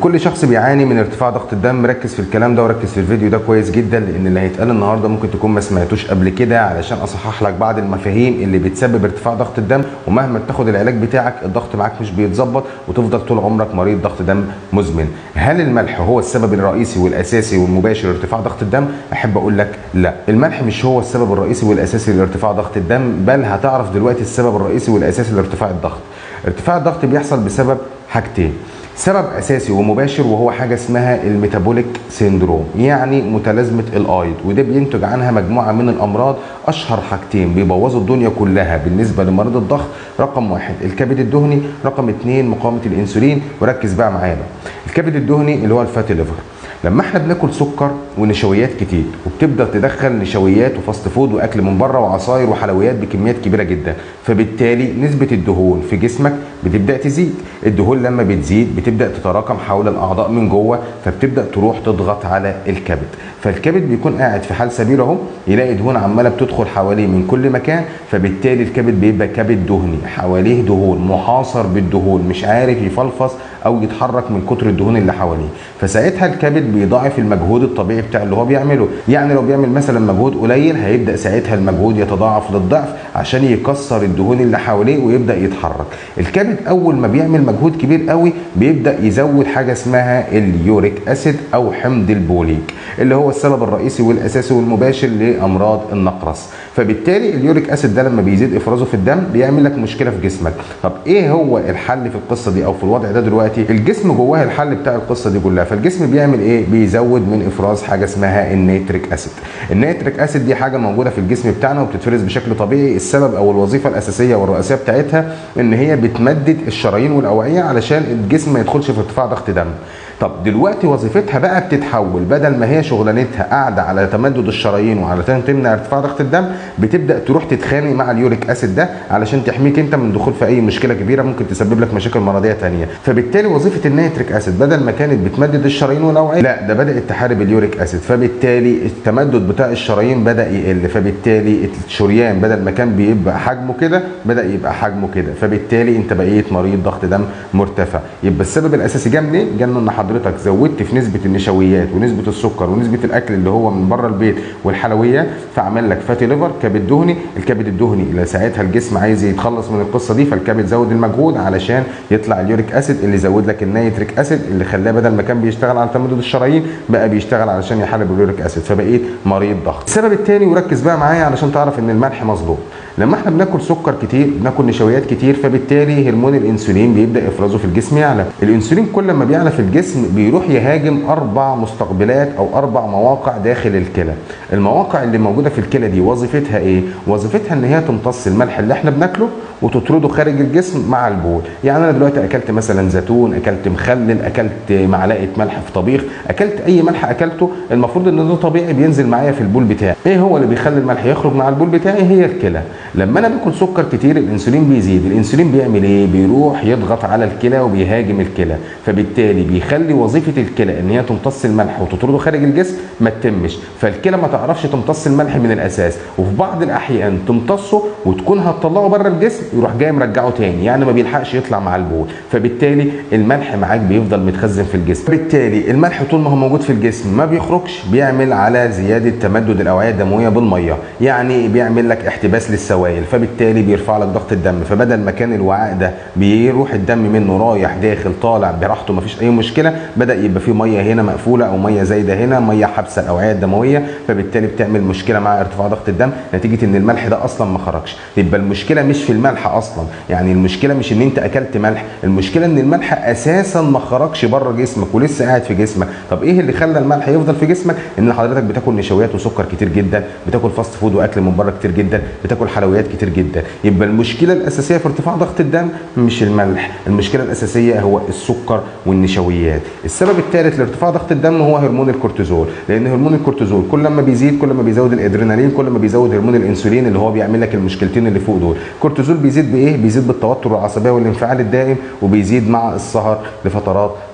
كل شخص بيعاني من ارتفاع ضغط الدم ركز في الكلام ده وركز في الفيديو ده كويس جدا، لان اللي هيتقال النهارده ممكن تكون ما سمعتوش قبل كده، علشان اصحح لك بعض المفاهيم اللي بتسبب ارتفاع ضغط الدم. ومهما تاخد العلاج بتاعك الضغط معاك مش بيتظبط وتفضل طول عمرك مريض ضغط دم مزمن. هل الملح هو السبب الرئيسي والاساسي والمباشر لارتفاع ضغط الدم؟ احب اقول لك لا، الملح مش هو السبب الرئيسي والاساسي لارتفاع ضغط الدم، بل هتعرف دلوقتي السبب الرئيسي والاساسي لارتفاع الضغط. ارتفاع الضغط بيحصل بسبب حاجتين، سبب اساسي ومباشر وهو حاجه اسمها الميتابوليك سيندروم، يعني متلازمه الايض، وده بينتج عنها مجموعه من الامراض. اشهر حاجتين بيبوظوا الدنيا كلها بالنسبه لمريض الضغط، رقم واحد الكبد الدهني، رقم اتنين مقاومه الانسولين. وركز بقى معانا، الكبد الدهني اللي هو الفاتي ليفر. لما احنا بناكل سكر ونشويات كتير وبتبدا تدخل نشويات وفاست فود واكل من بره وعصاير وحلويات بكميات كبيره جدا، فبالتالي نسبه الدهون في جسمك بتبدا تزيد. الدهون لما بتزيد بتبدا تتراكم حول الاعضاء من جوه، فبتبدا تروح تضغط على الكبد. فالكبد بيكون قاعد في حال سبيل اهو، يلاقي دهون عماله بتدخل حواليه من كل مكان، فبالتالي الكبد بيبقى كبد دهني، حواليه دهون، محاصر بالدهون، مش عارف يفلفص او يتحرك من كتر الدهون اللي حواليه. فساعتها الكبد بيضاعف المجهود الطبيعي بتاع اللي هو بيعمله، يعني لو بيعمل مثلا مجهود قليل هيبدا ساعتها المجهود يتضاعف للضعف عشان يكسر الدهون اللي حواليه ويبدا يتحرك. الكبد اول ما بيعمل مجهود كبير قوي بيبدا يزود حاجه اسمها اليوريك اسيد او حمض البوليك، اللي هو السبب الرئيسي والاساسي والمباشر لامراض النقرس. فبالتالي اليوريك اسيد ده لما بيزيد افرازه في الدم بيعمل لك مشكله في جسمك. طب ايه هو الحل في القصه دي او في الوضع ده؟ دلوقتي الجسم جواه الحل بتاع القصه دي كلها. فالجسم بيعمل ايه؟ بيزود من افراز حاجه اسمها النيتريك اسيد. النيتريك اسيد دي حاجه موجوده في الجسم بتاعنا وبتتفرز بشكل طبيعي. السبب او الوظيفه الاساسيه والرئيسيه بتاعتها ان هي بتمدد الشرايين والاوعيه علشان الجسم ما يدخلش في ارتفاع ضغط دم. طب دلوقتي وظيفتها بقى بتتحول، بدل ما هي شغلانتها قاعده على تمدد الشرايين وعلشان تمنع ارتفاع ضغط الدم، بتبدا تروح تتخانق مع اليوريك اسيد ده علشان تحميك انت من دخول في اي مشكله كبيره ممكن تسبب لك مشاكل مرضيه ثانيه. فبالتالي وظيفه النيتريك اسيد بدل ما كانت بتمدد الشرايين والاوعيه، لا ده بدات تحارب اليوريك اسيد، فبالتالي التمدد بتاع الشرايين بدا يقل، فبالتالي الشريان بدل ما كان بيبقى حجمه كده بدا يبقى حجمه كده، فبالتالي انت بقيت مريض ضغط دم مرتفع. يبقى السبب الاساسي جه منين؟ جه ان حضرتك زودت في نسبه النشويات ونسبه السكر ونسبه الاكل اللي هو من بره البيت والحلويات، فعمل لك فاتي ليفر، كبد دهني. الكبد الدهني اللي ساعتها الجسم عايز يتخلص من القصه دي، فالكبد زود المجهود علشان يطلع اليوريك اسيد اللي زود لك النيتريك اسيد اللي خلاه بدل ما كان بيشتغل على تمدد الشرايين بقى بيشتغل علشان يحارب اليوريك اسيد، فبقيت مريض ضغط. السبب الثاني، وركز بقى معايا علشان تعرف ان الملح مظلوم، لما احنا بناكل سكر كتير بناكل نشويات كتير، فبالتالي هرمون الانسولين بيبدا افرازه في الجسم يعلى. الانسولين كل ما بيعلى في الجسم بيروح يهاجم 4 مستقبلات او 4 مواقع داخل الكلى. المواقع اللي موجوده في الكلى دي وظيفتها ايه؟ وظيفتها ان هي تمتص الملح اللي احنا بناكله وتطرده خارج الجسم مع البول. يعني انا دلوقتي اكلت مثلا زيتون، اكلت مخلل، اكلت معلقه ملح في طبيخ، اكلت اي ملح اكلته، المفروض ان ده طبيعي بينزل معايا في البول بتاعي. ايه هو اللي بيخلي الملح يخرج مع البول بتاعي؟ هي الكلى. لما انا باكل سكر كتير الانسولين بيزيد، الانسولين بيعمل ايه؟ بيروح يضغط على الكلى وبيهاجم الكلى، فبالتالي بيخلي وظيفه الكلى ان هي تمتص الملح وتطرده خارج الجسم ما تتمش، فالكلى ما تعرفش تمتص الملح من الاساس، وفي بعض الاحيان تمتصه وتكون هتطلعه بره الجسم يروح جاي مرجعه تاني، يعني ما بيلحقش يطلع مع البول، فبالتالي الملح معاك بيفضل متخزن في الجسم. بالتالي الملح طول ما هو موجود في الجسم ما بيخرجش، بيعمل على زياده تمدد الاوعيه الدمويه بالميه، يعني بيعمل لك احتباس للسوائل، فبالتالي بيرفع لك ضغط الدم. فبدل ما كان الوعاء ده بيروح الدم منه رايح داخل طالع براحته مفيش اي مشكله، بدا يبقى في ميه هنا مقفوله او ميه زايده هنا، ميه حابسه الاوعيه الدمويه، فبالتالي بتعمل مشكله مع ارتفاع ضغط الدم نتيجه ان الملح ده اصلا ما خرجش. يبقى المشكله مش في الملح اصلا، يعني المشكله مش ان انت اكلت ملح، المشكله ان الملح اساسا ما خرجش بره جسمك ولسه قاعد في جسمك. طب ايه اللي خلى الملح يفضل في جسمك؟ ان حضرتك بتاكل نشويات وسكر كتير جدا، بتاكل فاست فود واكل من بره كتير جدا، بتاكل حلويات كتير جدا. يبقى المشكله الاساسيه في ارتفاع ضغط الدم مش الملح، المشكله الاساسيه هو السكر والنشويات. السبب الثالث لارتفاع ضغط الدم هو هرمون الكورتيزول، لان هرمون الكورتيزول كل ما بيزيد كل ما بيزود الادرينالين، كل ما بيزود هرمون الانسولين اللي هو بيعمل لك المشكلتين اللي فوق دول. الكورتيزول بيزيد بايه؟ بيزيد بالتوتر والعصبيه والانفعال الدائم، وبيزيد مع السهر لفترات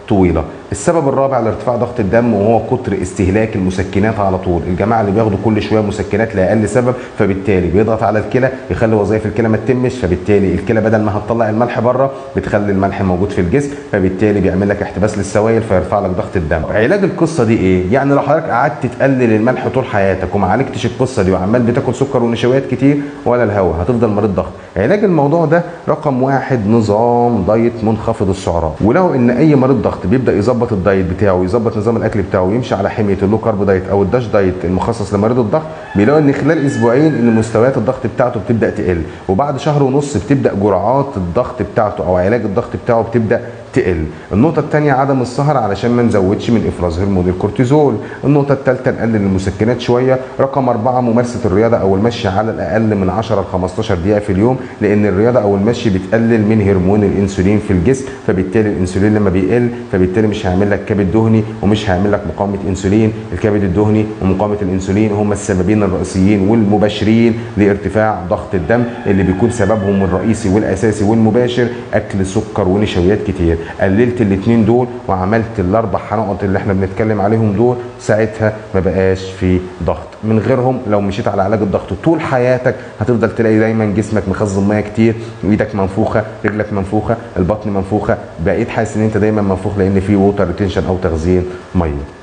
طويله. السبب الرابع لارتفاع ضغط الدم وهو كتر استهلاك المسكنات على طول. الجماعه اللي بياخدوا كل شويه مسكنات لاقل سبب، فبالتالي بيضغط على الكلى يخلي وظائف الكلى ما تتمش، فبالتالي الكلى بدل ما هتطلع الملح بره بتخلي الملح موجود في الجسم، فبالتالي بيعمل لك احتباس للسوائل فيرفع لك ضغط الدم. علاج القصه دي ايه؟ يعني لو حضرتك قعدت تقلل الملح طول حياتك وما عالجتش القصه دي وعمال بتاكل سكر ونشويات كتير ولا الهوا، هتفضل مريض ضغط. علاج الموضوع ده رقم واحد نظام دايت منخفض السعرات. ولو ان اي مريض ضغط بيبدا يظبط الدايت بتاعه ويظبط نظام الاكل بتاعه ويمشي على حميه اللو كارب دايت او الداش دايت المخصص لمريض الضغط، بيلاقوا ان خلال اسبوعين ان مستويات الضغط بتاعته بتبدا تقل، وبعد شهر ونص بتبدا جرعات الضغط بتاعته او علاج الضغط بتاعه بتبدا تقل. النقطة الثانية عدم السهر علشان ما نزودش من افراز هرمون الكورتيزول. النقطة الثالثة نقلل المسكنات شوية. رقم 4 ممارسة الرياضة او المشي على الاقل من 10 ل 15 دقيقة في اليوم، لان الرياضة او المشي بتقلل من هرمون الانسولين في الجسم، فبالتالي الانسولين لما بيقل فبالتالي مش هيعمل لك كبد دهني ومش هيعمل لك مقاومة انسولين. الكبد الدهني ومقاومة الانسولين هم السببين الرئيسيين والمباشرين لارتفاع ضغط الدم، اللي بيكون سببهم الرئيسي والاساسي والمباشر اكل سكر ونشويات كتير. قللت الاثنين دول وعملت الاربع نقط اللي احنا بنتكلم عليهم دول، ساعتها ما بقاش في ضغط. من غيرهم لو مشيت على علاج الضغط طول حياتك هتفضل تلاقي دايما جسمك مخزن ميه كتير، ايدك منفوخه، رجلك منفوخه، البطن منفوخه، بقيت حاسس ان انت دايما منفوخ لان في ووتر ريتنشن او تخزين ميه.